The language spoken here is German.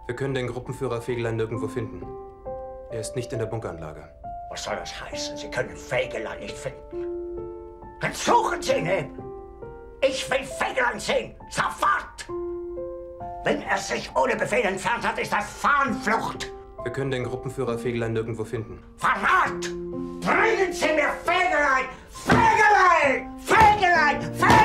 Wir können den Gruppenführer Fegelein nirgendwo finden. Er ist nicht in der Bunkeranlage. Was soll das heißen? Sie können Fegelein nicht finden. Dann suchen Sie ihn eben. Ich will Fegelein sehen. Sofort! Wenn er sich ohne Befehl entfernt hat, ist das Fahnenflucht. Wir können den Gruppenführer Fegelein nirgendwo finden. Verrat! Bringen Sie mir Fegelein! Fegelein! Fegelein! Fegelein!